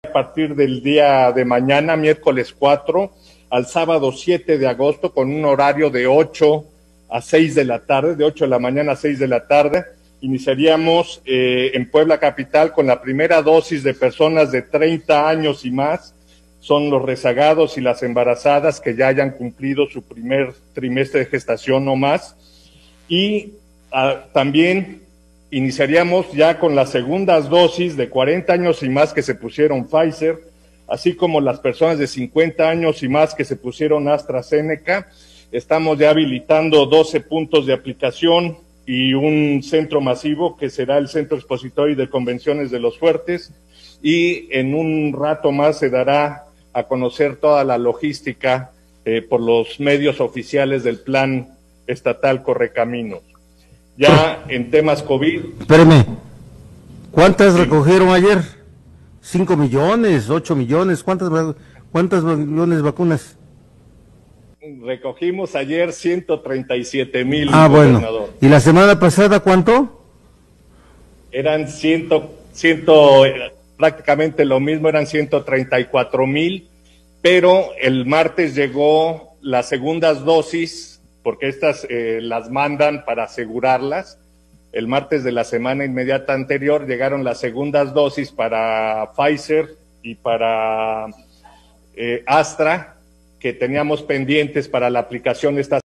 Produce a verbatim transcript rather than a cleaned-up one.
a partir del día de mañana, miércoles cuatro, al sábado siete de agosto, con un horario de ocho a seis de la tarde, de ocho de la mañana a seis de la tarde. Iniciaríamos eh, en Puebla Capital con la primera dosis de personas de treinta años y más. Son los rezagados y las embarazadas que ya hayan cumplido su primer trimestre de gestación o más. Y ah, también iniciaríamos ya con las segundas dosis de cuarenta años y más que se pusieron Pfizer, así como las personas de cincuenta años y más que se pusieron AstraZeneca. Estamos ya habilitando doce puntos de aplicación y un centro masivo que será el Centro Expositorio de Convenciones de Los Fuertes, y en un rato más se dará a conocer toda la logística eh, por los medios oficiales del Plan Estatal Correcaminos. Ya en temas COVID... Espérame, ¿cuántas sí. recogieron ayer? ¿Cinco millones? ¿Ocho millones? ¿Cuántas, cuántas millones de vacunas? Recogimos ayer ciento treinta y siete mil. Ah, bueno. ¿Y la semana pasada cuánto? Eran ciento, ciento, prácticamente lo mismo, eran ciento treinta y cuatro mil, pero el martes llegó las segundas dosis, porque estas eh, las mandan para asegurarlas. El martes de la semana inmediata anterior llegaron las segundas dosis para Pfizer y para eh, Astra, que teníamos pendientes para la aplicación esta